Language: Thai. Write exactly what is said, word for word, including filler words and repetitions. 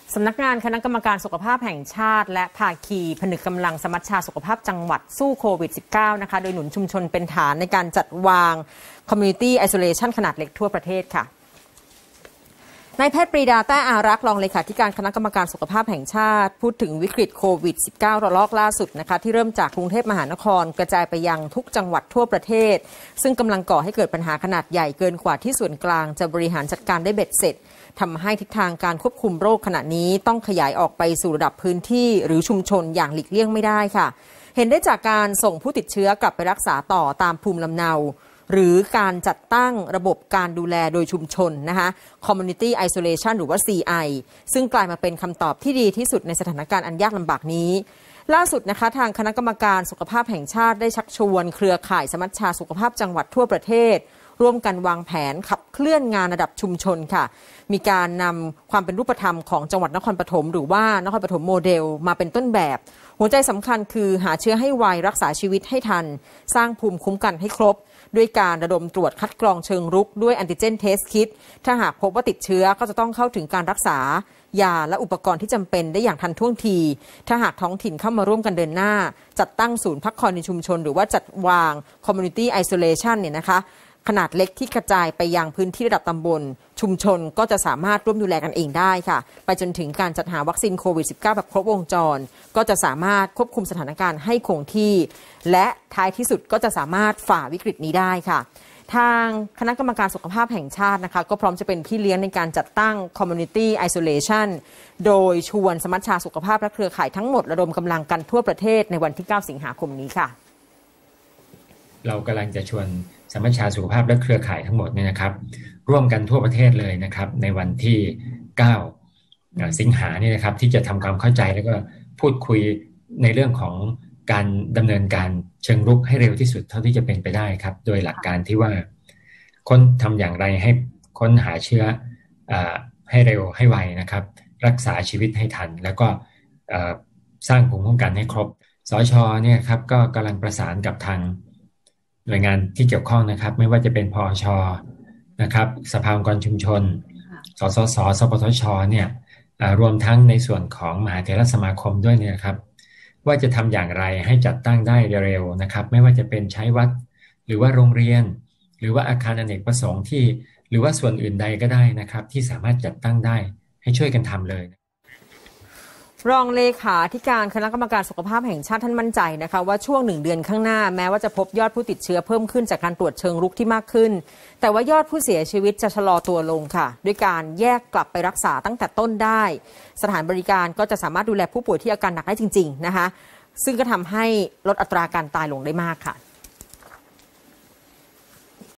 สำนักงานคณะกรรมการสุขภาพแห่งชาติและภาคีผนึกกำลังสมัชชาสุขภาพจังหวัดสู้โควิด สิบเก้า นะคะโดยหนุนชุมชนเป็นฐานในการจัดวาง Community Isolation ขนาดเล็กทั่วประเทศค่ะนายแพทย์ปรีดาแต้อารักษ์รองเลขาธิการคณะกรรมการสุขภาพแห่งชาติพูดถึงวิกฤตโควิด สิบเก้า ระลอกล่าสุดนะคะที่เริ่มจากกรุงเทพมหานครกระจายไปยังทุกจังหวัดทั่วประเทศซึ่งกำลังก่อให้เกิดปัญหาขนาดใหญ่เกินกว่าที่ส่วนกลางจะบริหารจัดการได้เบ็ดเสร็จทำให้ทิศทางการควบคุมโรคขณะนี้ต้องขยายออกไปสู่ระดับพื้นที่หรือชุมชนอย่างหลีกเลี่ยงไม่ได้ค่ะเห็นได้จากการส่งผู้ติดเชื้อกลับไปรักษาต่อตามภูมิลำเนาหรือการจัดตั้งระบบการดูแลโดยชุมชนนะคะ Community Isolation หรือว่า ซี ไอ ซึ่งกลายมาเป็นคำตอบที่ดีที่สุดในสถานการณ์อันยากลำบากนี้ล่าสุดนะคะทางคณะกรรมการสุขภาพแห่งชาติได้ชักชวนเครือข่ายสมัชชาสุขภาพจังหวัดทั่วประเทศร่วมกันวางแผนขับเคลื่อนงานระดับชุมชนค่ะมีการนำความเป็นรูปธรรมของจังหวัดนครปฐมหรือว่านครปฐมโมเดลมาเป็นต้นแบบหัวใจสำคัญคือหาเชื้อให้ไวรักษาชีวิตให้ทันสร้างภูมิคุ้มกันให้ครบด้วยการระดมตรวจคัดกรองเชิงรุกด้วยแอนติเจนเทสคิทถ้าหากพบว่าติดเชื้อก็จะต้องเข้าถึงการรักษายาและอุปกรณ์ที่จำเป็นได้อย่างทันท่วงทีถ้าหากท้องถิ่นเข้ามาร่วมกันเดินหน้าจัดตั้งศูนย์พักคอยในชุมชนหรือว่าจัดวาง Community Isolation เนี่ยนะคะขนาดเล็กที่กระจายไปยังพื้นที่ระดับตำบลชุมชนก็จะสามารถร่วมดูแลกันเองได้ค่ะไปจนถึงการจัดหาวัคซีนโควิด สิบเก้า แบบครบวงจรก็จะสามารถควบคุมสถานการณ์ให้คงที่และท้ายที่สุดก็จะสามารถฝ่าวิกฤตนี้ได้ค่ะทางคณะกรรมการสุขภาพแห่งชาตินะคะก็พร้อมจะเป็นพี่เลี้ยงในการจัดตั้ง Community Isolation โดยชวนสมัชชาสุขภาพและเครือข่ายทั้งหมดระดมกำลังกันทั่วประเทศในวันที่เก้าสิงหาคมนี้ค่ะเรากำลังจะชวนสมัชชาสุขภาพและเครือข่ายทั้งหมดเนี่ยนะครับร่วมกันทั่วประเทศเลยนะครับในวันที่เก้าสิงหาเนี่ยนะครับที่จะทำความเข้าใจแล้วก็พูดคุยในเรื่องของการดำเนินการเชิงรุกให้เร็วที่สุดเท่าที่จะเป็นไปได้ครับโดยหลักการที่ว่าค้นทำอย่างไรให้ค้นหาเชื้อให้เร็วให้ไวนะครับรักษาชีวิตให้ทันแล้วก็สร้างภูมิคุ้มกันให้ครบสช.เนี่ยครับก็กำลังประสานกับทางหน่วยงานที่เกี่ยวข้องนะครับไม่ว่าจะเป็นพอช.นะครับสภาองค์กรชุมชนสสส.สปทช.เนี่ยรวมทั้งในส่วนของมหาเถรสมาคมด้วยเนี่ยครับว่าจะทำอย่างไรให้จัดตั้งได้เร็วนะครับไม่ว่าจะเป็นใช้วัดหรือว่าโรงเรียนหรือว่าอาคารอเนกประสงค์ที่หรือว่าส่วนอื่นใดก็ได้นะครับที่สามารถจัดตั้งได้ให้ช่วยกันทำเลยรองเลขาธิการคณะกรรมการสุขภาพแห่งชาติท่านมั่นใจนะคะว่าช่วงหนึ่งเดือนข้างหน้าแม้ว่าจะพบยอดผู้ติดเชื้อเพิ่มขึ้นจากการตรวจเชิงรุกที่มากขึ้นแต่ว่ายอดผู้เสียชีวิตจะชะลอตัวลงค่ะด้วยการแยกกลับไปรักษาตั้งแต่ต้นได้สถานบริการก็จะสามารถดูแลผู้ป่วยที่อาการหนักได้จริงๆนะคะซึ่งก็ทำให้ลดอัตราการตายลงได้มากค่ะ